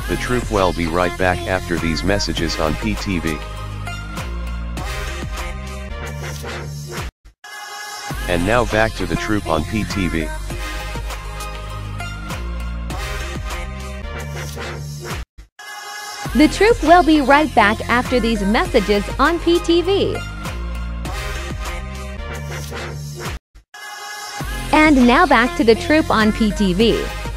The troop will be right back after these messages on PTV. And now back to the troop on PTV. The troop will be right back after these messages on PTV. And now back to the troop on PTV.